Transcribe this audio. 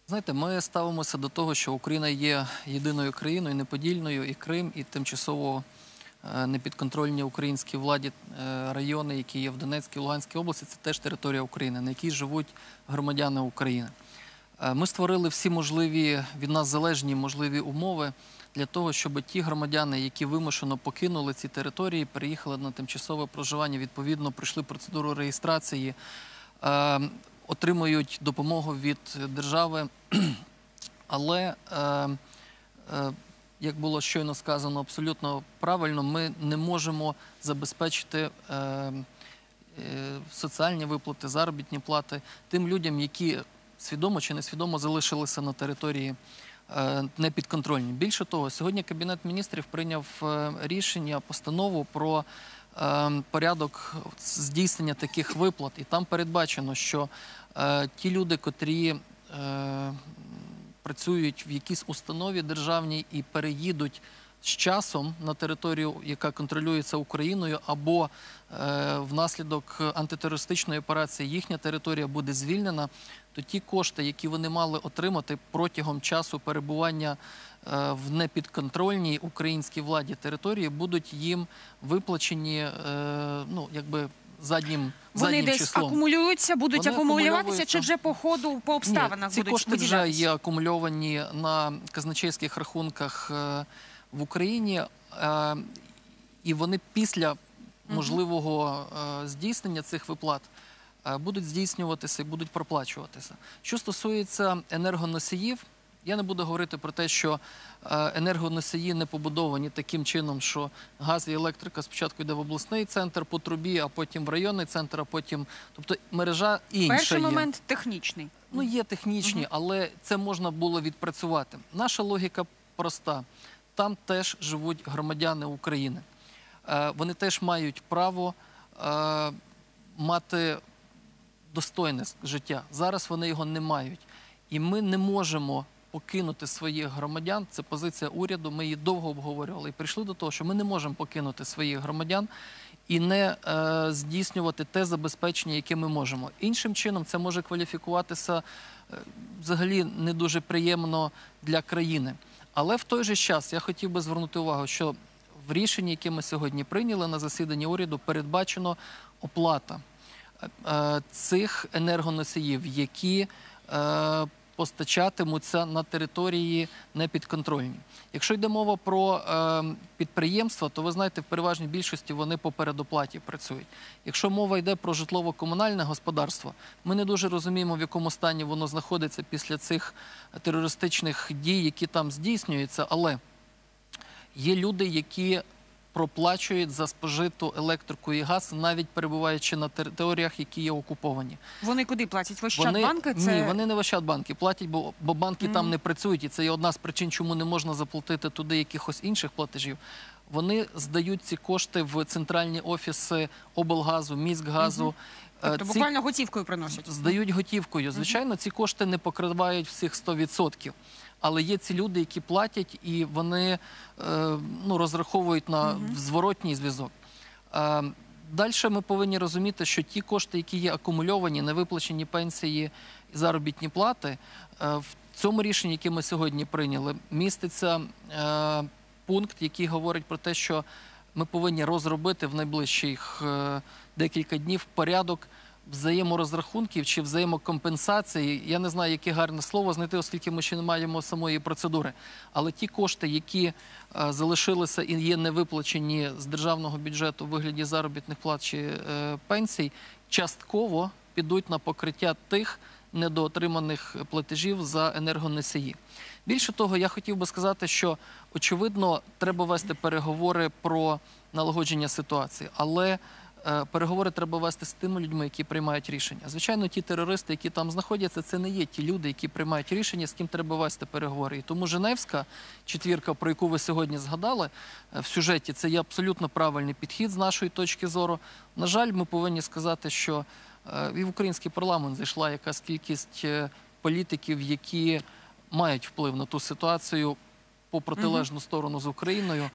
Знаєте, ми ставимося до того, що Україна є єдиною країною, неподільною, і Крим, і тимчасово непідконтрольні українській владі райони, які є в Донецькій, Луганській області, це теж територія України, на якій живуть громадяни України. Ми створили всі можливі, від нас залежні можливі умови для того, щоб ті громадяни, які вимушено покинули ці території, переїхали на тимчасове проживання, відповідно, пройшли процедуру реєстрації, отримують допомогу від держави. Але, як було щойно сказано абсолютно правильно, ми не можемо забезпечити соціальні виплати, заробітні плати тим людям, які свідомо чи несвідомо залишилися на території непідконтрольні. Більше того, сьогодні Кабінет міністрів прийняв рішення, постанову про порядок здійснення таких виплат. І там передбачено, що ті люди, котрі працюють в якійсь установі державній і переїдуть з часом на територію, яка контролюється Україною, або внаслідок антитерористичної операції їхня територія буде звільнена, то ті кошти, які вони мали отримати протягом часу перебування в непідконтрольній українській владі території, будуть їм виплачені, ну, якби заднім Вони десь числом. Акумулюються, будуть акумулюватися, чи вже по ходу, по обставинах ці будуть кошти виділятися? вже є акумульовані на казначейських рахунках в Україні, і вони після можливого здійснення цих виплат будуть здійснюватися і будуть проплачуватися. Що стосується енергоносіїв, я не буду говорити про те, що енергоносії не побудовані таким чином, що газ і електрика спочатку йде в обласний центр по трубі, а потім в районний центр, а потім... Тобто мережа інша є. Перший момент технічний. Ну, є технічні, але це можна було відпрацювати. Наша логіка проста. Там теж живуть громадяни України. Вони теж мають право мати достойне життя. Зараз вони його не мають. І ми не можемо покинути своїх громадян. Це позиція уряду, ми її довго обговорювали. І прийшли до того, що ми не можемо покинути своїх громадян і не здійснювати те забезпечення, яке ми можемо. Іншим чином це може кваліфікуватися взагалі не дуже приємно для країни. Але в той же час я хотів би звернути увагу, що в рішенні, яке ми сьогодні прийняли на засіданні уряду, передбачено оплата цих енергоносіїв, які постачатимуться на території непідконтрольні. Якщо йде мова про підприємства, то ви знаєте, в переважній більшості вони по передоплаті працюють. Якщо мова йде про житлово-комунальне господарство, ми не дуже розуміємо, в якому стані воно знаходиться після цих терористичних дій, які там здійснюються, але є люди, які проплачують за спожиту електрику і газ, навіть перебуваючи на територіях, які є окуповані. Вони куди платять? В Ощадбанки? Ні, вони не в Ощадбанки платять, бо банки там не працюють. І це є одна з причин, чому не можна заплатити туди якихось інших платежів. Вони здають ці кошти в центральні офіси облгазу, міськгазу. Тобто буквально готівкою приносять? Здають готівкою. Звичайно, ці кошти не покривають всіх 100%. Але є ці люди, які платять, і вони розраховують на зворотній зв'язок. Далі ми повинні розуміти, що ті кошти, які є акумульовані, невиплачені пенсії і заробітні плати, в цьому рішенні, яке ми сьогодні прийняли, міститься пункт, який говорить про те, що ми повинні розробити в найближчих декілька днів порядок взаєморозрахунків чи взаємокомпенсації. Я не знаю, яке гарне слово знайти, оскільки ми ще не маємо самої процедури. Але ті кошти, які залишилися і є невиплачені з державного бюджету у вигляді заробітних плат чи пенсій, частково підуть на покриття тих недоотриманих платежів за енергоносії. Більше того, я хотів би сказати, що, очевидно, треба вести переговори про налагодження ситуації, але переговори треба вести з тими людьми, які приймають рішення. Звичайно, ті терористи, які там знаходяться, це не є ті люди, які приймають рішення, з ким треба вести переговори. І тому Женевська четвірка, про яку ви сьогодні згадали в сюжеті, це є абсолютно правильний підхід з нашої точки зору. На жаль, ми повинні сказати, що і в український парламент зайшла якась кількість політиків, які мають вплив на ту ситуацію по протилежну сторону з Україною.